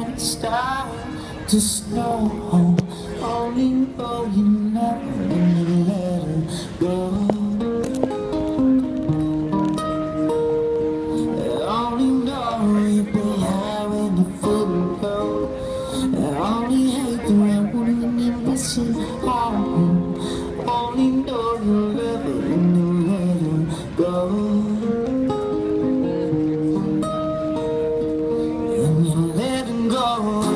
when it starts to snow. Only though you never let her go. I only know you've been high when you're feeling low. I only hate the road when you're missing home. Only know you'll love her when you let her go. And you let her go.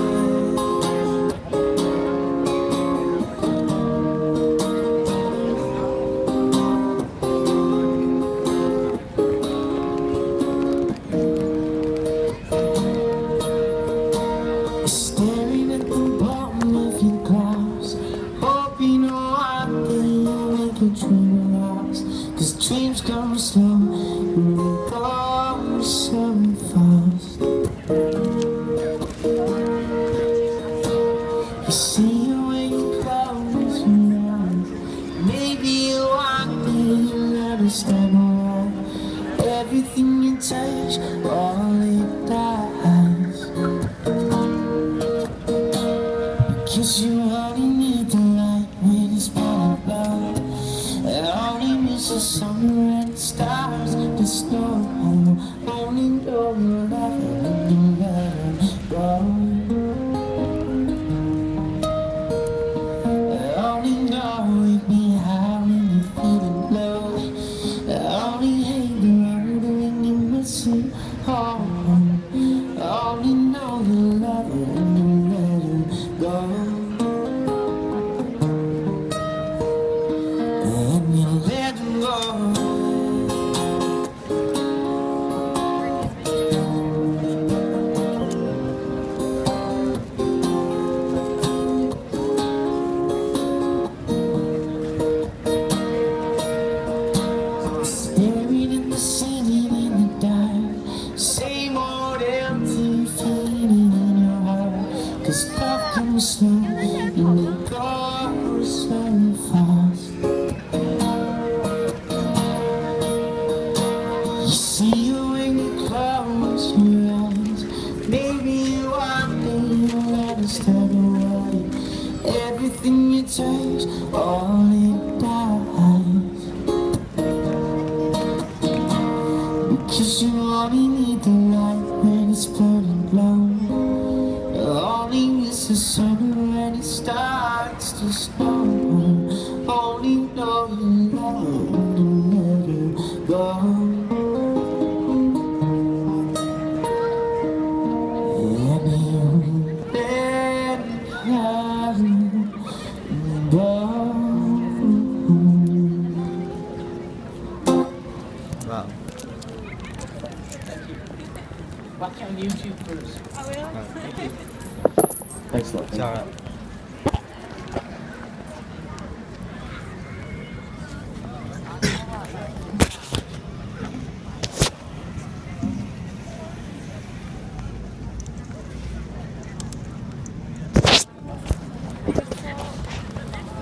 Staring at the bottom of your glass, hoping one day you'll make a dream last. 'Cause dreams come slow and they go so fast. You see it when you close your eyes. Maybe one day you'll understand why everything you touch, all it dies. 'Cause you only need the light when it's burning low. And only miss the summer when it starts to snow. Only know you'll love her when you let her go. I only know you'd be high when you're feeling low. I only hate the road when you're missing home. I only know you'll love her when you let her go. And you let her go. Staring at the ceiling in the dark, same old empty feeling in your heart. 'Cause love comes slow and it goes so fast. You see it when you close your eyes. Maybe one day you'll understand why everything you touch, all it dies. Because you only need the light when it's burning low. Only miss the summer when it starts to snow. Only know you love her when you let her go. And you let her go. Wow. Watch on YouTube first. Thanks a lot. It's alright.